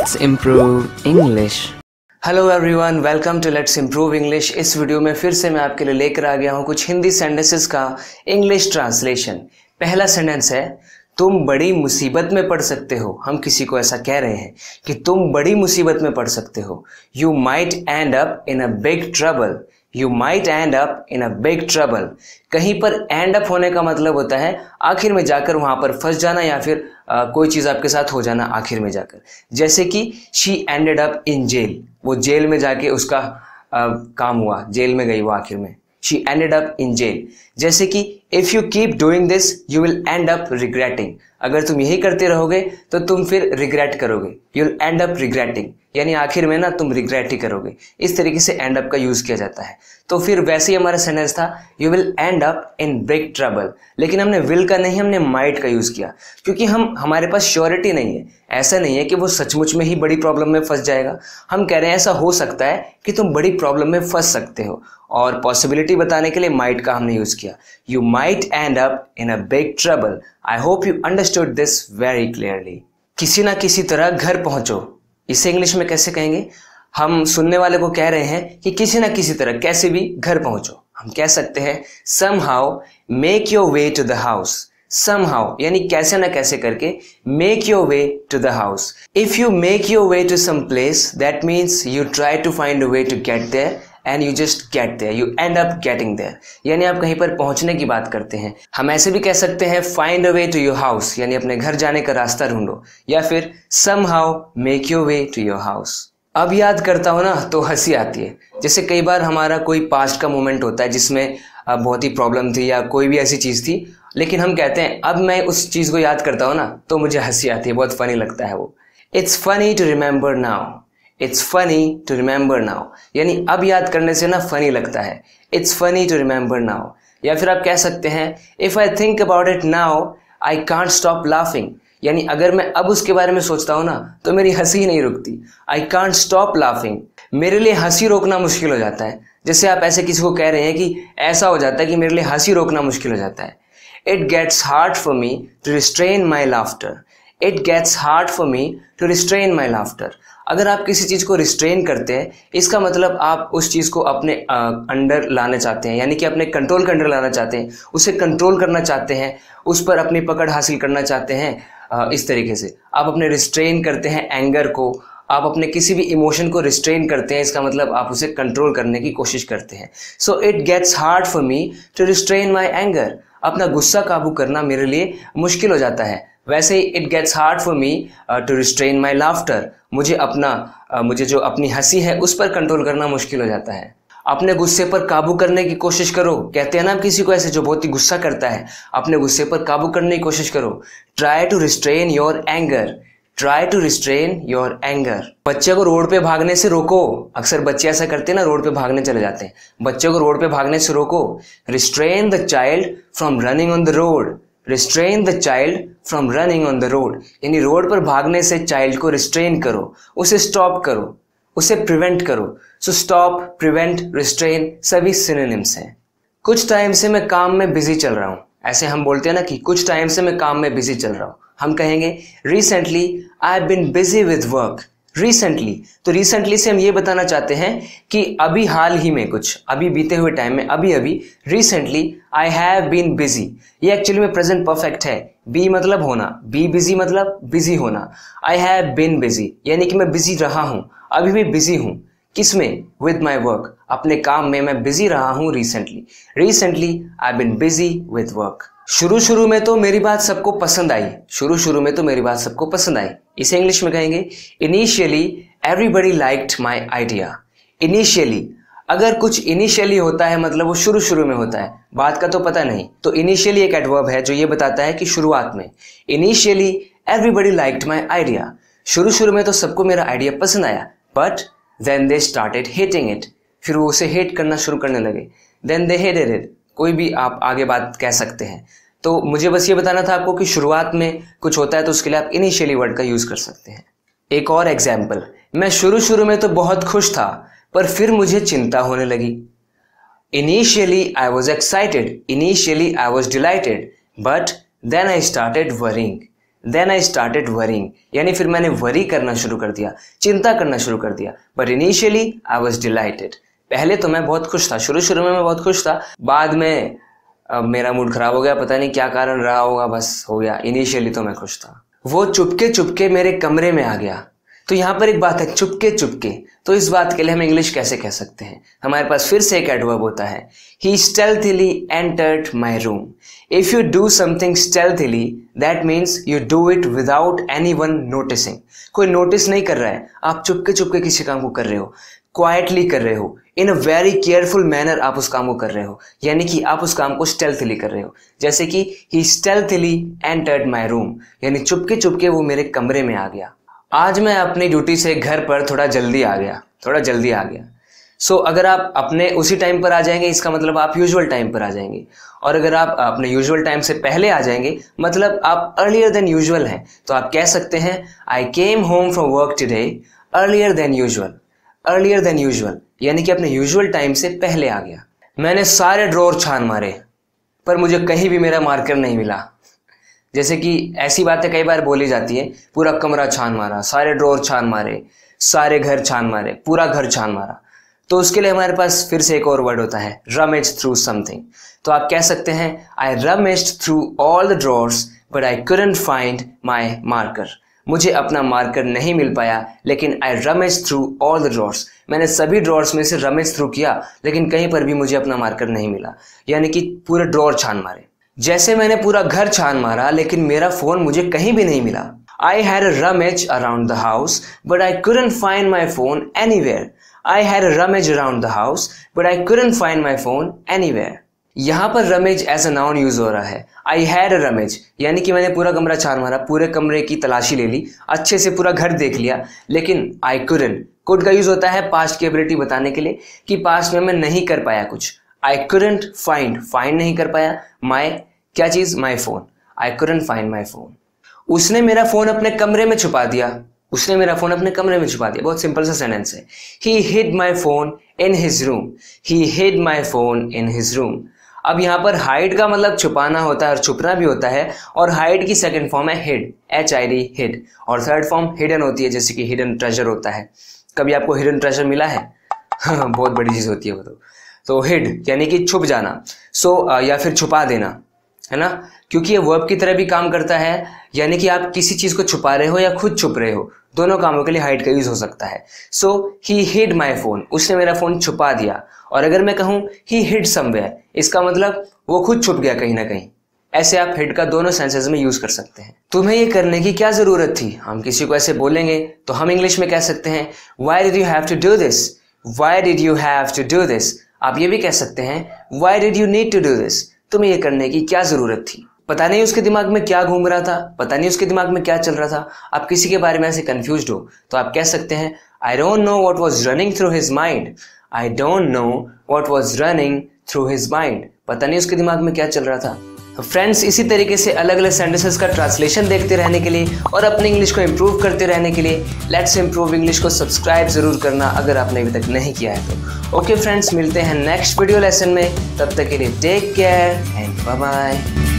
Let's improve English. Hello everyone, welcome to let's improve English. इस video में फिर से मैं आपके लिए लेकर आ गया हूँ कुछ हिंदी सेंटेंसेस का इंग्लिश ट्रांसलेशन। पहला सेंटेंस है, तुम बड़ी मुसीबत में पड़ सकते हो। हम किसी को ऐसा कह रहे हैं कि तुम बड़ी मुसीबत में पड़ सकते हो। You might end up in a big trouble. You might end up in a big trouble. कहीं पर एंड अप होने का मतलब होता है आखिर में जाकर वहां पर फंस जाना या फिर कोई चीज आपके साथ हो जाना आखिर में जाकर। जैसे कि she ended up in jail, वो जेल में जाके उसका काम हुआ, जेल में गई वो आखिर में। She ended up in jail. जैसे कि if you keep doing this you will end up regretting. अगर तुम यही करते रहोगे तो तुम फिर रिग्रेट करोगे। You will end up regretting, यानी आखिर में ना तुम रिग्रेट ही करोगे। इस तरीके से एंड अप का यूज किया जाता है। तो फिर वैसे ही हमारा सेंटेंस था, you will end up in big trouble. लेकिन हमने विल का नहीं, हमने माइट का यूज किया, क्योंकि हमारे पास श्योरिटी नहीं है। ऐसा नहीं है कि वो सचमुच में ही बड़ी प्रॉब्लम में फंस जाएगा। हम कह रहे हैं ऐसा हो सकता है कि तुम बड़ी प्रॉब्लम में फंस सकते हो, और पॉसिबिलिटी बताने के लिए माइट का हमने यूज किया। You might end up in a big trouble. I hope you understood this very clearly. किसी ना किसी तरह घर पहुंचो, इसे इंग्लिश में कैसे कहेंगे? हम सुनने वाले को कह रहे हैं कि किसी ना किसी तरह कैसे भी घर पहुंचो। हम कह सकते हैं somehow make your way to the house। somehow यानी कैसे ना कैसे करके make your way to the house। if you make your way to some place that means you try to find a way to get there and you just get there, you end up getting there। यानी आप कहीं पर पहुंचने की बात करते हैं। हम ऐसे भी कह सकते हैं find a way to your house, यानी अपने घर जाने का रास्ता ढूंढो, या फिर somehow make your way to your house। अब याद करता हूँ ना तो हंसी आती है। जैसे कई बार हमारा कोई पास्ट का मोमेंट होता है जिसमें बहुत ही प्रॉब्लम थी या कोई भी ऐसी चीज़ थी, लेकिन हम कहते हैं अब मैं उस चीज़ को याद करता हूँ ना तो मुझे हंसी आती है, बहुत फनी लगता है वो। It's funny to remember now. It's funny to remember now, यानी अब याद करने से ना फनी लगता है। It's funny to remember now. या फिर आप कह सकते हैं if I think about it now I can't stop laughing, यानी अगर मैं अब उसके बारे में सोचता हूं ना तो मेरी हंसी ही नहीं रुकती। आई कांट स्टॉप लाफिंग, मेरे लिए हंसी रोकना मुश्किल हो जाता है। जैसे आप ऐसे किसी को कह रहे हैं कि ऐसा हो जाता है कि मेरे लिए हंसी रोकना मुश्किल हो जाता है। It gets hard for me to restrain my laughter. It gets hard for me to restrain my laughter. अगर आप किसी चीज़ को रिस्ट्रेन करते हैं, इसका मतलब आप उस चीज़ को अपने अंडर लाना चाहते हैं, यानी कि अपने कंट्रोल के अंडर लाना चाहते हैं, उसे कंट्रोल करना चाहते हैं, उस पर अपनी पकड़ हासिल करना चाहते हैं। इस तरीके से आप अपने रिस्ट्रेन करते हैं एंगर को, आप अपने किसी भी इमोशन को रिस्ट्रेन करते हैं, इसका मतलब आप उसे कंट्रोल करने की कोशिश करते हैं। So it gets hard for me to restrain my anger. अपना गुस्सा काबू करना मेरे लिए मुश्किल हो जाता है। वैसे ही it gets hard for me to restrain my laughter. मुझे जो अपनी हंसी है उस पर कंट्रोल करना मुश्किल हो जाता है। अपने गुस्से पर काबू करने की कोशिश करो। कहते हैं ना किसी को ऐसे जो बहुत ही गुस्सा करता है, अपने गुस्से पर काबू करने की कोशिश करो। Try to restrain your anger. Try to restrain your anger. बच्चे को रोड पे भागने से रोको। अक्सर बच्चे ऐसा करते हैं ना, रोड पे भागने चले जाते हैं। बच्चे को रोड पे भागने से रोको। Restrain the child from running on the road. Restrain the child from running on the road, यानी रोड पर भागने से चाइल्ड को रिस्ट्रेन करो, उसे स्टॉप करो, उसे प्रिवेंट करो। सो स्टॉप, प्रिवेंट, रिस्ट्रेन सभी सिनोनिम्स हैं। कुछ टाइम से मैं काम में बिजी चल रहा हूँ। ऐसे हम बोलते हैं ना कि कुछ टाइम से मैं काम में बिजी चल रहा हूँ। हम कहेंगे recently I have been busy with work. Recently, तो रिसेंटली से हम ये बताना चाहते हैं कि अभी हाल ही में, कुछ अभी बीते हुए टाइम में, अभी अभी। Recently I have been busy, ये एक्चुअली में प्रेजेंट परफेक्ट है। बी मतलब होना, बी बिजी मतलब बिजी होना। आई हैव बीन बिजी यानी कि मैं बिजी रहा हूं, अभी भी बिजी हूं। किसमें? विद माई वर्क, अपने काम में मैं बिजी रहा हूं recently. Recently I have been busy with work. शुरू शुरू में तो मेरी बात सबको पसंद आई। शुरू शुरू में तो मेरी बात सबको पसंद आई, इसे इंग्लिश में कहेंगे initially everybody liked my idea. Initially, अगर कुछ इनिशियली होता है मतलब वो शुरू शुरू में होता है, बात का तो पता नहीं, तो इनिशियली एक एडवर्ब है जो ये बताता है कि शुरुआत में। Initially everybody liked my idea, शुरू शुरू में तो सबको मेरा आइडिया पसंद आया। But then they started hating it, फिर वो उसे हेट करना शुरू करने लगे। देन दे हेटेड इट, कोई भी आप आगे बात कह सकते हैं। तो मुझे बस ये बताना था आपको कि शुरुआत में कुछ होता है तो उसके लिए आप इनिशियली वर्ड का यूज कर सकते हैं। एक और एग्जाम्पल, मैं शुरू शुरू में तो बहुत खुश था पर फिर मुझे चिंता होने लगी। Initially I was excited, initially I was delighted, but then I started worrying. Then I started worrying, यानी फिर मैंने वरी करना शुरू कर दिया, चिंता करना शुरू कर दिया। But initially I was delighted, पहले तो मैं बहुत खुश था, शुरू शुरू में मैं बहुत खुश था, बाद में अब मेरा मूड खराब हो गया, पता नहीं क्या कारण रहा होगा, बस हो गया। इनिशियली तो मैं खुश था। वो चुपके चुपके मेरे कमरे में आ गया। तो यहाँ पर एक बात है, चुपके चुपके, तो इस बात के लिए हम इंग्लिश कैसे कह सकते हैं? हमारे पास फिर से एक एडवर्ब होता है, he stealthily entered my room. If you do something stealthily, that means you do it without anyone noticing. कोई नोटिस नहीं कर रहा है, आप चुपके चुपके किसी काम को कर रहे हो, क्वाइटली कर रहे हो, in a very careful manner आप उस काम को कर रहे हो, यानी कि आप उस काम को स्टेल्थली कर रहे हो। जैसे कि he stealthily entered my room, यानी चुपके चुपके वो मेरे कमरे में आ गया। आज मैं अपनी ड्यूटी से घर पर थोड़ा जल्दी आ गया। सो अगर आप अपने उसी टाइम पर आ जाएंगे, इसका मतलब आप यूजुअल टाइम पर आ जाएंगे, और अगर आप अपने यूजुअल टाइम से पहले आ जाएंगे मतलब आप अर्लियर देन यूजुअल हैं। तो आप कह सकते हैं I came home from work today earlier than usual, यानी कि अपने यूजुअल टाइम से पहले आ गया। मैंने सारे ड्रॉर छान मारे पर मुझे कहीं भी मेरा मार्कर नहीं मिला। जैसे कि ऐसी बातें कई बार बोली जाती है, पूरा कमरा छान मारा, सारे ड्रॉर छान मारे, सारे घर छान मारे, पूरा घर छान मारा। तो उसके लिए हमारे पास फिर से एक और वर्ड होता है, रमेज थ्रू समथिंग। तो आप कह सकते हैं I rummaged through all the drawers but I couldn't find my marker. मुझे अपना मार्कर नहीं मिल पाया, लेकिन I rummage through all the drawers, मैंने सभी ड्रॉर्स में से रमेज थ्रू किया, लेकिन कहीं पर भी मुझे अपना मार्कर नहीं मिला, यानी कि पूरे ड्रॉर छान मारे। जैसे मैंने पूरा घर छान मारा, लेकिन मेरा फोन मुझे कहीं भी नहीं मिला। I had a rummage around the house but I couldn't find my phone anywhere. I had a rummage around the house but I couldn't find my phone anywhere. यहाँ पर rummage as a noun use हो रहा है। आई had a रमेज, यानी कि मैंने पूरा कमरा छान मारा, पूरे कमरे की तलाशी ले ली, अच्छे से पूरा घर देख लिया, लेकिन आई कुडंट, कुड का यूज होता है पास्ट की एबिलिटी बताने के लिए कि पास्ट में मैं नहीं कर पाया कुछ। आई कुडंट फाइंड, फाइंड नहीं कर पाया, माई क्या चीज, my phone. I couldn't find my phone. उसने मेरा फोन अपने कमरे में छुपा दिया, बहुत सिंपल सा सेंटेंस है। He hid my phone in his room. अब यहाँ पर हाइड का मतलब छुपाना होता है और छुपना भी होता है, और हाइड की सेकंड फॉर्म है हिड, HID, हिड, और थर्ड फॉर्म हिडन होती है, जैसे कि हिडन ट्रेजर होता है। कभी आपको हिडन ट्रेजर मिला है? बहुत बड़ी चीज होती है वो तो हिड यानी कि छुप जाना, या फिर छुपा देना, है ना, क्योंकि ये वर्ब की तरह भी काम करता है, यानी कि आप किसी चीज को छुपा रहे हो या खुद छुप रहे हो, दोनों कामों के लिए हाइड का यूज हो सकता है। सो ही हिड माई फोन, उसने मेरा फोन छुपा दिया। और अगर मैं कहूं ही हिड समवेयर, इसका मतलब वो खुद छुप गया कहीं ना कहीं। ऐसे आप हिड का दोनों सेंसेस में यूज कर सकते हैं। तुम्हें ये करने की क्या जरूरत थी? हम किसी को ऐसे बोलेंगे तो हम इंग्लिश में कह सकते हैं why did you have to do this, why did you have to do this. आप ये भी कह सकते हैं why did you need to do this, तुम्हें ये करने की क्या जरूरत थी। पता नहीं उसके दिमाग में क्या घूम रहा था, पता नहीं उसके दिमाग में क्या चल रहा था। आप किसी के बारे में ऐसे कंफ्यूज्ड हो तो आप कह सकते हैं I don't know what was running through his mind, I don't know what was running through his mind. पता नहीं उसके दिमाग में क्या चल रहा था। फ्रेंड्स, इसी तरीके से अलग अलग सेंटेंसेस का ट्रांसलेशन देखते रहने के लिए और अपनी इंग्लिश को इम्प्रूव करते रहने के लिए लेट्स इम्प्रूव इंग्लिश को सब्सक्राइब जरूर करना अगर आपने अभी तक नहीं किया है तो। ओके फ्रेंड्स, मिलते हैं नेक्स्ट वीडियो लेसन में, तब तक के लिए take care and bye bye.